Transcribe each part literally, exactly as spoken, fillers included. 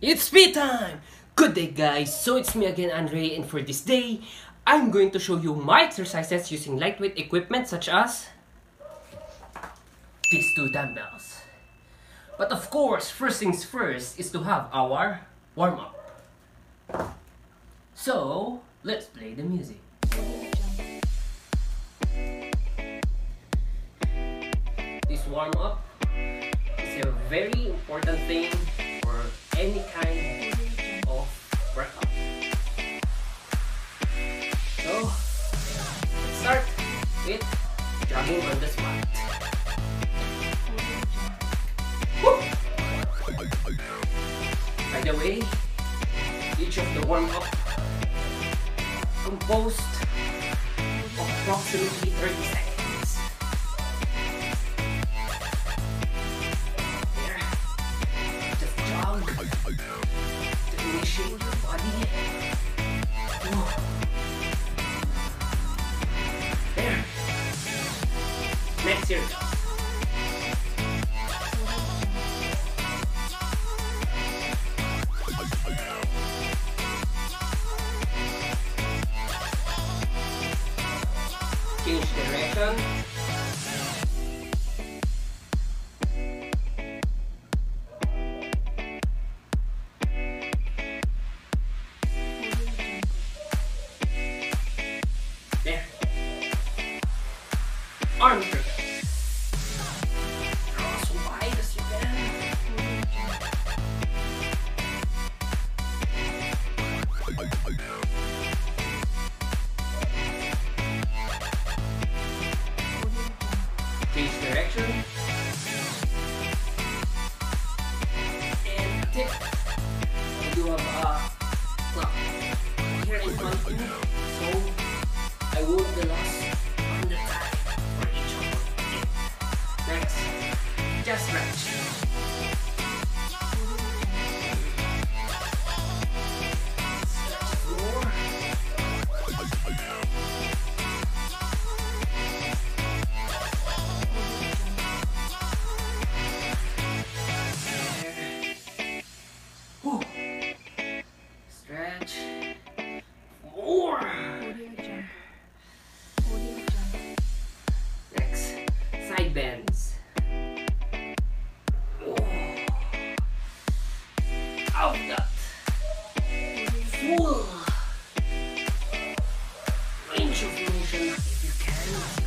It's speed time! Good day guys, so it's me again Andre, and for this day, I'm going to show you my exercises using lightweight equipment such as these two dumbbells. But of course, first things first is to have our warm-up. So, let's play the music. This warm-up is a very important thing for any kind of workout. So, let's start with jogging on the spot. Woo! By the way, each of the warm-up composed of approximately thirty seconds. There, just jog to initiate your body. Whoa. There. Next, here we go. Change direction. There. Arm circles. Draw as wide as you can. Change direction. And tip. I do have a clock here in front of me, so I won't be lost on the time for each of it. Next, just stretch. Stretch more. Whew. Stretch more. Next, side bends. Oh. Out that full range of motion if you can.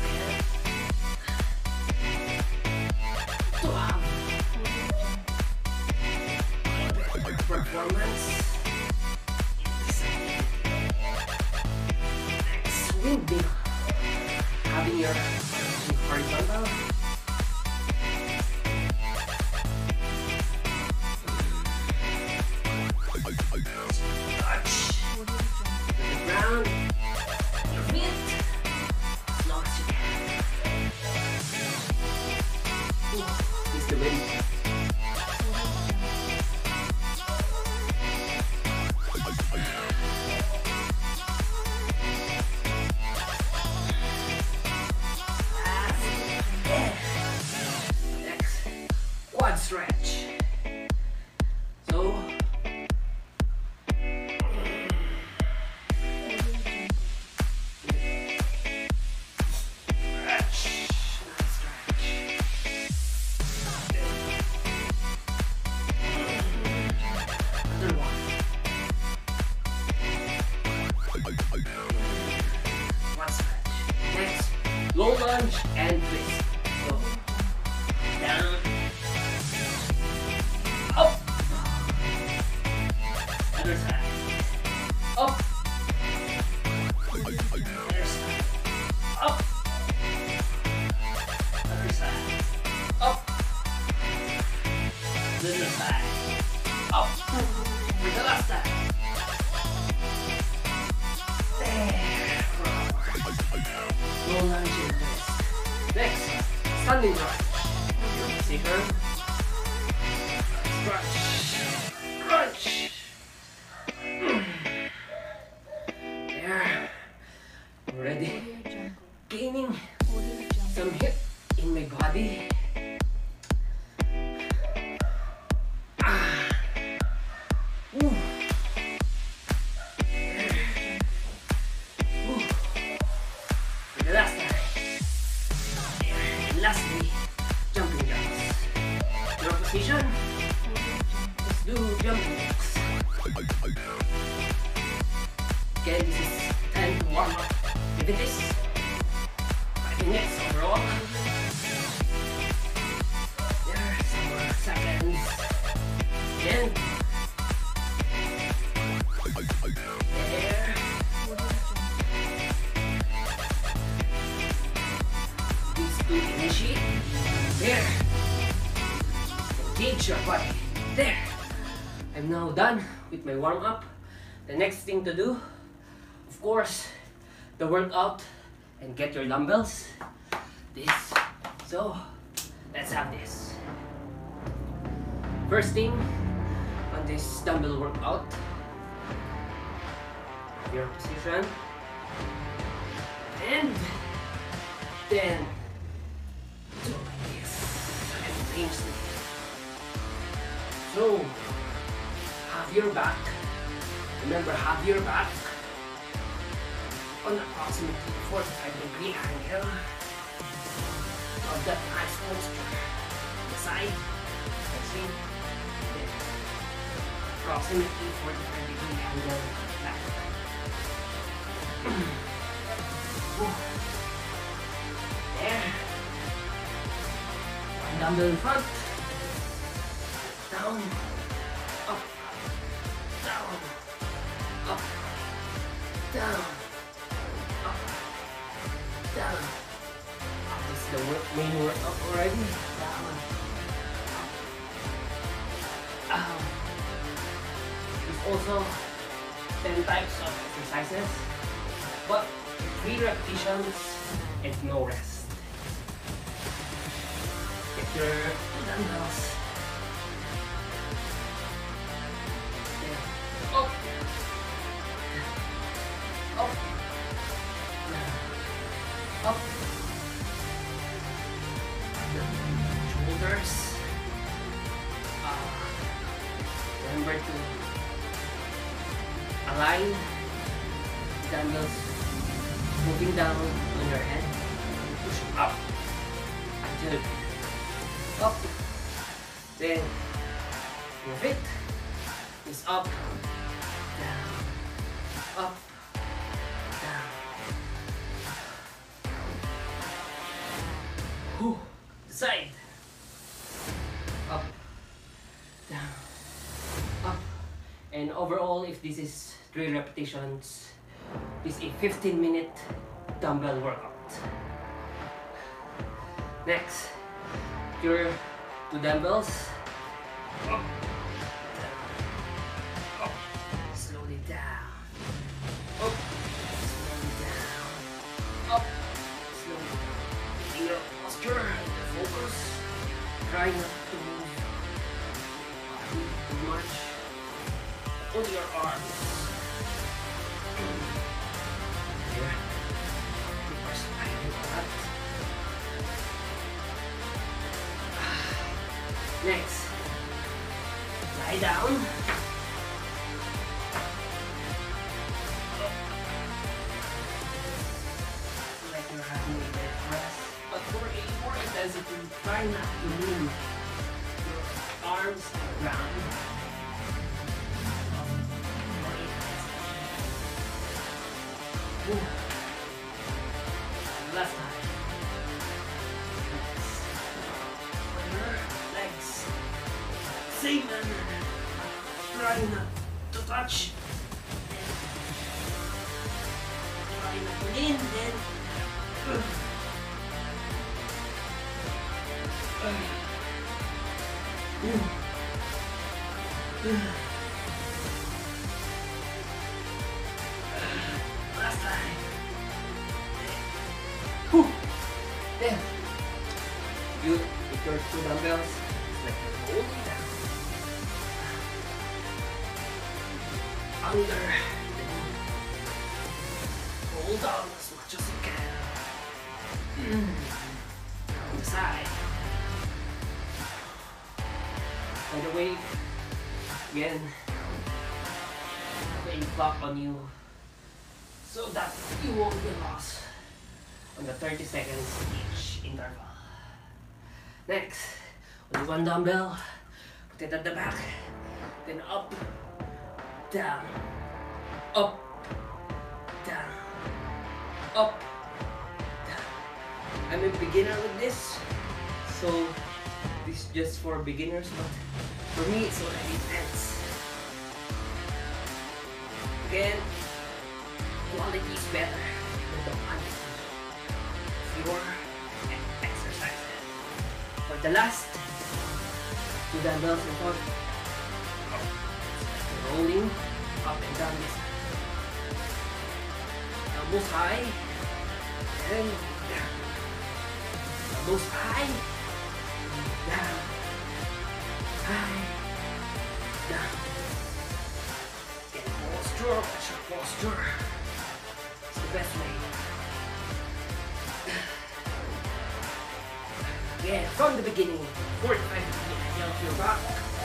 To have performance. Next, windmill. Having your horizontal. Touch the ground. Your feet as long as you can. Ooh, is the wind. Next, quad stretch. So, stretch, stretch. Another one. Quad stretch. Next, low lunge and twist. So, down, up, other side, up, other side, up, other side, up, other side, up, for the last time. There, forward. Low lunge and twist. Next, standing crunch. See her? Crunch. Crunch. Mm. There. Already gaining some hit in my body. Ah. position. Let's do jumping jacks. Okay, this is ten to warm up. If it is five minutes overall. There, some more seconds. Again. There. These two initiate. There. Engage your body. There. I'm now done with my warm up. The next thing to do, of course, the workout, and get your dumbbells. This. So, let's have this. First thing on this dumbbell workout, your position, and then do this and range it. So, have your back. Remember, have your back on approximately forty-five degree angle of that nice posture. The side, let's see, there. Approximately forty-five degree angle back. There. One dumbbell in front. Down. Up. Down. Up. Down. Up. Down. This is the work, main workout already. Down. Up. Down. There's also ten types of exercises, but three repetitions and no rest. Get your dumbbells. Up. Up. Up. Shoulders. Uh, remember to align dumbbells moving down on your head. Push up until up. Then your feet is up, down, up, down. Whew. The side. Up, down, up. And overall, if this is three repetitions, this is a fifteen minute dumbbell workout. Next, your two dumbbells. Up, down, up, slowly down, up, slowly down, up, slowly down. In your posture, your focus, try not to move too much. Put your arms. Here. Keep our spine flat. Next, lie down. Like you're having a bed rest. But for a more intensity, try not to move your arms to the ground. Ooh. Last time. On your legs. Same manner. Try not to touch. Try not to lean. Then. Uh. Uh. Ooh. Uh. Last time. Whew. There. You with your two dumbbells, it's like you're holding down. Under. Then hold down as much as you can. Mm. On the side. By the way, again, have a clock on you, so that you won't get lost on the thirty seconds each interval. Next, only one dumbbell, put it at the back, then up, down, up, down, up, down. I'm a beginner with this, so this is just for beginners, but for me it's already intense. Again, quality is better than the quantity. Fewer exercises. For the last two dumbbells in front, rolling up and down this side. Elbows high and down. Elbows high, down, high, down. Get posture, watch your posture. It's the best way. Again, from the beginning, forty-five degrees angle to your back.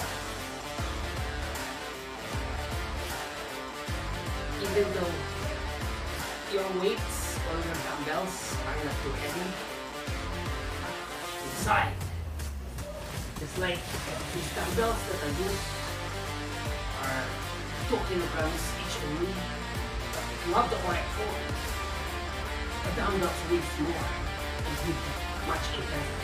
Even though your weights or your dumbbells are not too heavy, inside, just like these dumbbells that I use are two kilograms each only, but if you have the correct form, the dumbbells weighs more and give much intenser.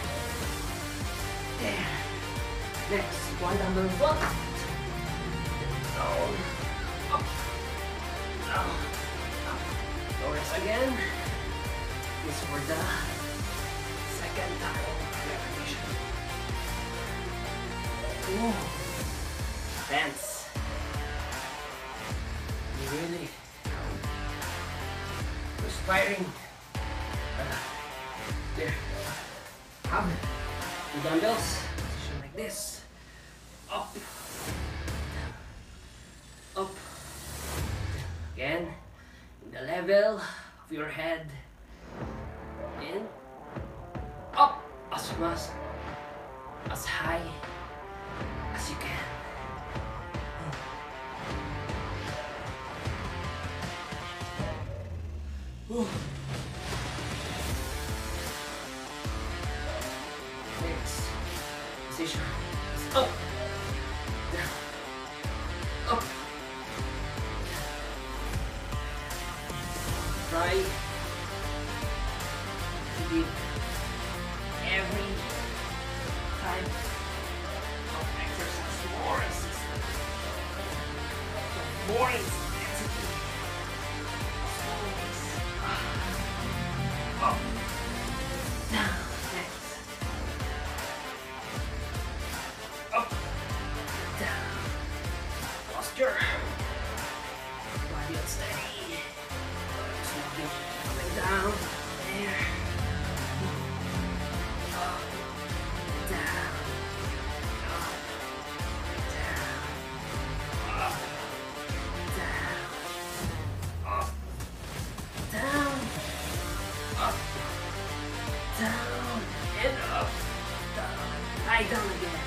There. Next, one dumbbell in front. Down. Up. Down. Up. Lowers again. This for the second time repetition. Ooh. Tense. You really perspiring. Uh, there. Have it. The dumbbells, position like this, up, down, up, down. Again, in the level of your head, in, up, as much, as high as you can. Ooh. Position is up, down, up, down. Try to give every type of exercise more resistance, more intensity, always up, down. Posture. Body unsteady. Slowly coming down. There. Up. Down. Up. Down. Up. Down. Up. Down. Up. Down. And up. Down. Lie down again.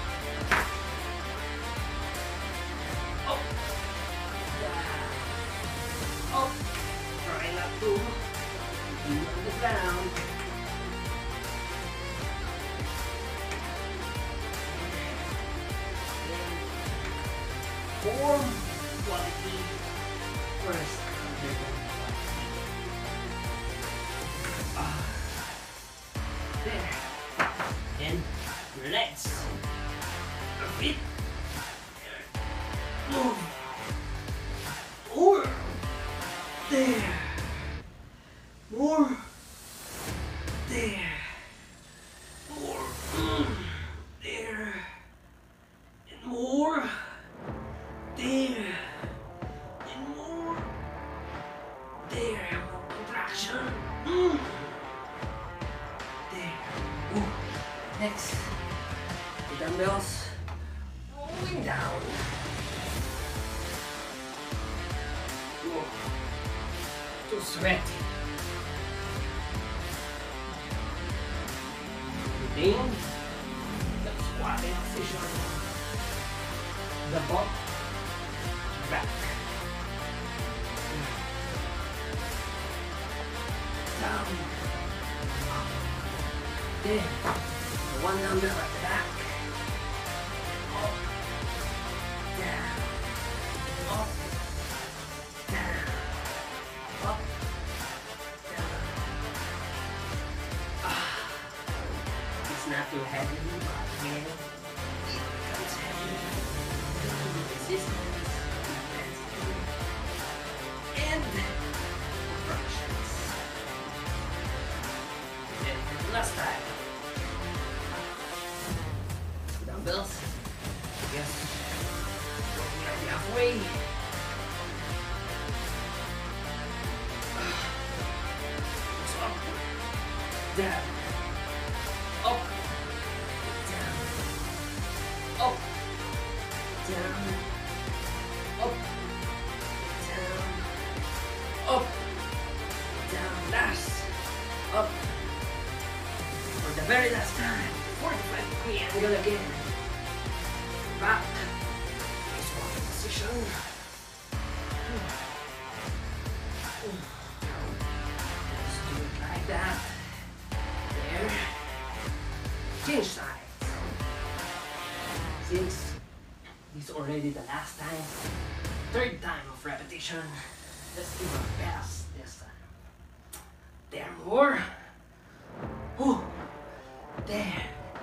Up, try not to be on the ground. Form quality first. Ah, there. And relax. A bit. Move. Or there. More. There. More. Mm. There. And more. There. And more. There. More contraction. Mm. There. Ooh. Next. The dumbbells rolling down. Ooh. Too sweaty. Retain the squatting position. The bump back. Down. Up. Then one number at the back. Three. Up. Down. Up. Down. Up. Down. Up. Down. Up. Down. Last. Up. For the very last time. forty-five degree angle again. Back. Nice walking position. Just do it like that. There. Change sides. Since this is already the last time, third time of repetition, let's do our best this time. There more. Whew. There.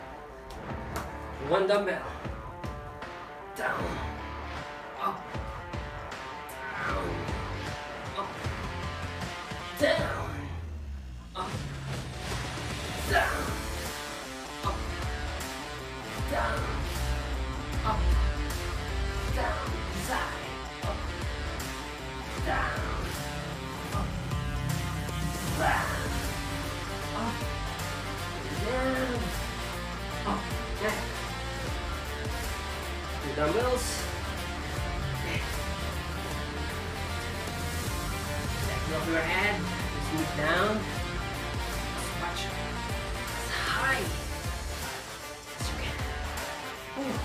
One dumbbell. Down. Up. Down. Up. Down. Up. Down. Up. Down. Up. Down. Side. Up. Down. Up. Down. Up. Down. Up. Down. Two dumbbells. Let go of your head. Just move down. As much as high as you can. Ooh.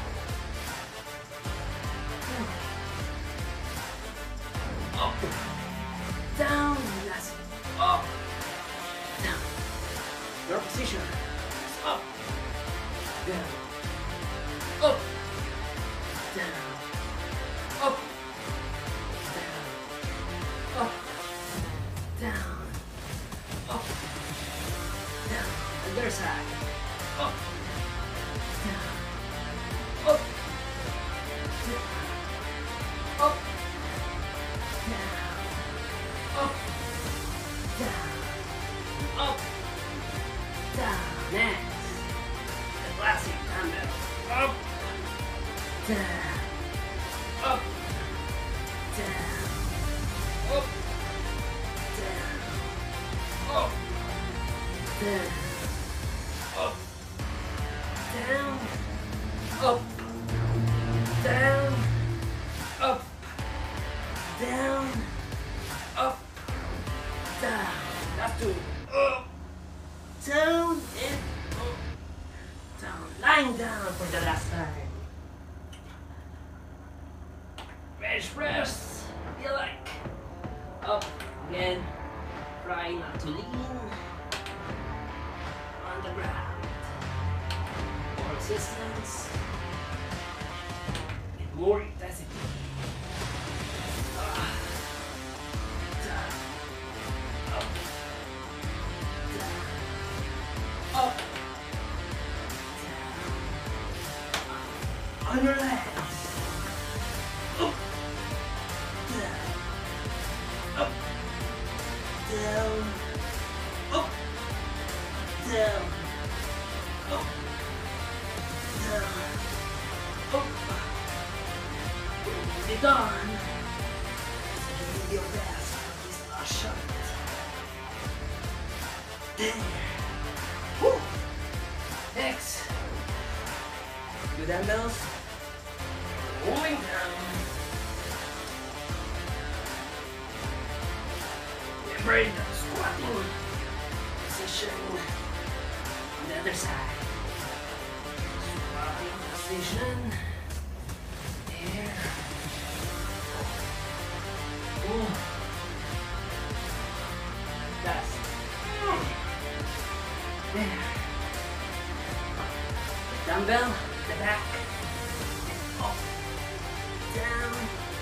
Ooh. Up. Down. That's up. Down. Your position is up. Down. Up. Down. Up. Down. Up. Down. Up. Down. Other side. Up. Down. Up. Down. Up. Down. Up. Down. Up. Down. Next. The classic dumbbell. Up. Down. Up. Down. Up. Down. Up. Down. Up. Down. Up. Down. Up. Down. Up. Down. That's two. Up. Down and up. Down. Lying down for the last time. Bench press. Feel like. Up again. Try not to lean on the ground. More resistance and more intensity. Ah. Down. Up. Down. Up. Down. On your legs. Up. Down. Up. Down. Up. Down. Up. Down. Up. When you're done, just give your best for this last shot. There. Woo. Next. Two dumbbells. Going down. Remember the squatting position on the other side. Squatting position. There. Ooh. That's mm. There. The dumbbell, the back. Up. Down.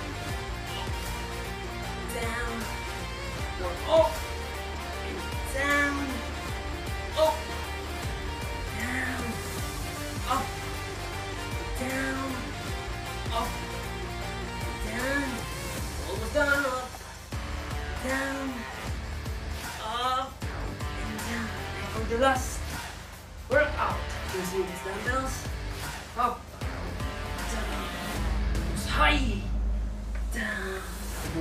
Down. Go up. And down. Up. Down. Up. Down. Up. Down. Almost done. Up. Down. Up. And down. And for the last workout using these dumbbells. Up. Down. High.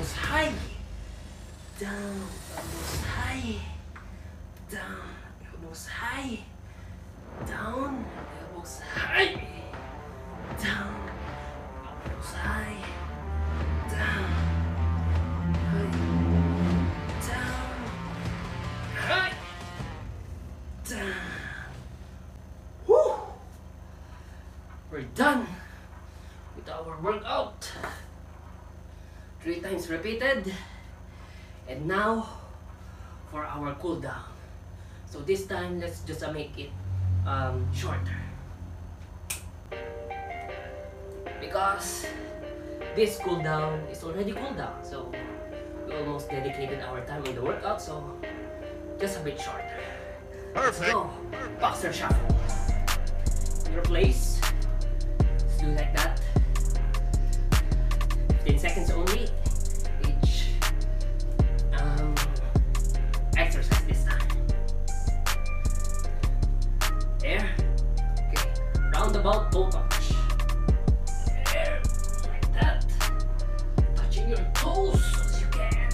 elbows high. Down, elbows high. Down, elbows high. Down, elbows high. Down, elbows high. Down, high. Down, high. Down. Woo! We're done with our workout. Three times repeated. And now for our cool down. So this time let's just uh, make it um, shorter. Because this cool down is already cool down. So we almost dedicated our time in the workout. So just a bit shorter. Perfect. Let's go. Boxer shuffle. In your place. Let's do like that. fifteen seconds only. Each um, exercise this time. There. Okay. Roundabout toe touch. There. Like that. Touching your toes as you can.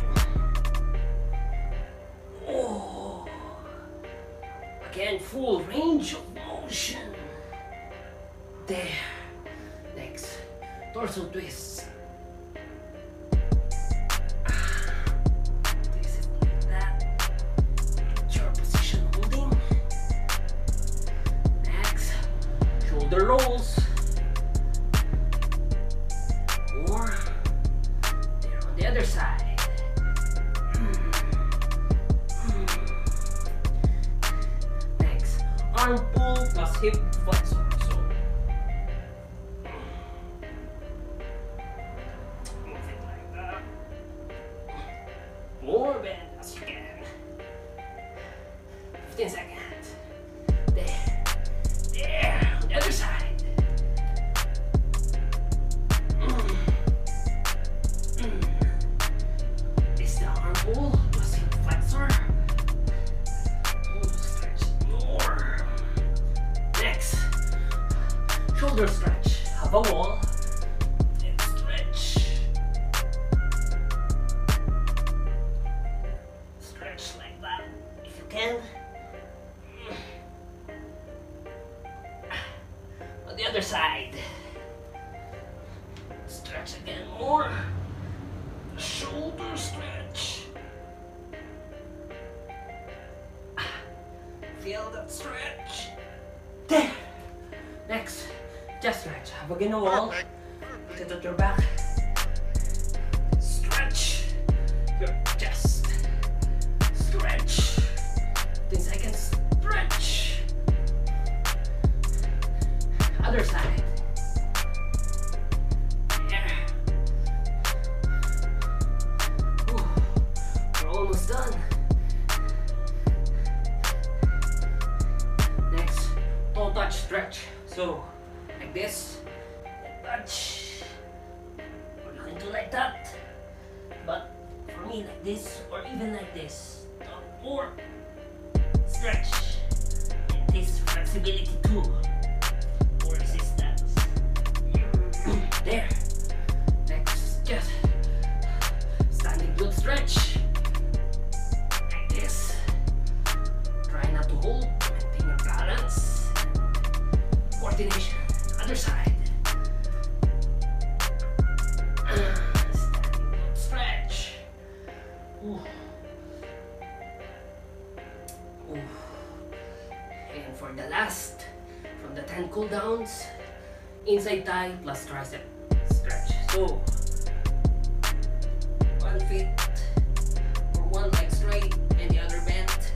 Oh. Again, full range of motion. There. Next, torso twists. Twist it like that. Your position holding. Next, shoulder rolls. Or there on the other side. Arm pull plus hip flexor. So move it like that. More bend as you can. fifteen seconds. There. There. On the other side. Mm. Mm. This is the arm pull plus hip flexor. Shoulder stretch. Have a wall. And stretch. Stretch like that if you can. On the other side. Stretch again more. Shoulder stretch. Feel that stretch. There. Next. Just stretch. Have again a wall. Put it at your back. Stretch your chest. Stretch. ten seconds. Stretch. Other side. There. Ooh, we're almost done. Next, toe touch stretch. So like this, touch, or you can do like that, but for me like this, or even like this, or stretch, and this flexibility too, or resistance. There. Next, just standing glute stretch, like this. Try not to hold, maintain your balance, coordination. Other side. Uh, standing stretch. Ooh. Ooh. And for the last, from the ten cool downs, inside thigh plus tricep stretch. So one feet or one leg straight and the other bent.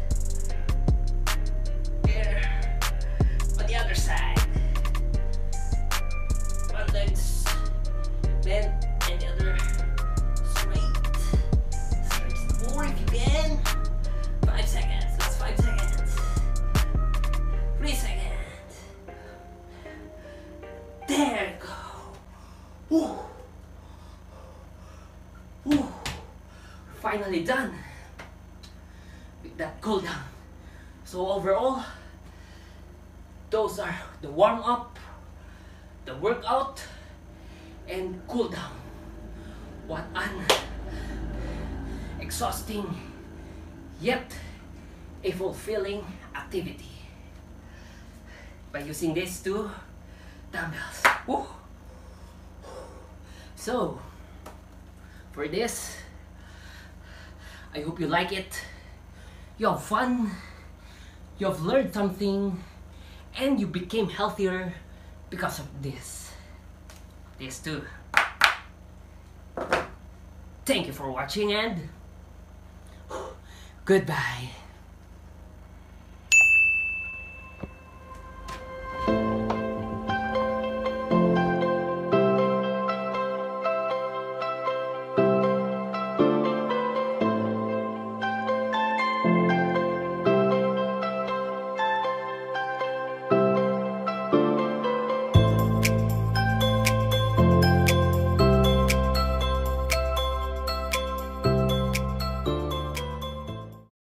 There. On the other side. Legs bent and the other straight. Stretch it more if you can. Five seconds. Last five seconds. Three seconds. There you go. Woo. Woo. Finally done with that cool down. So overall, those are the warm up, the workout, and cool down. What an exhausting, yet a fulfilling activity by using these two dumbbells. Woo. So, for this, I hope you like it. You have fun, you have learned something, and you became healthier because of this. This too. Thank you for watching and goodbye.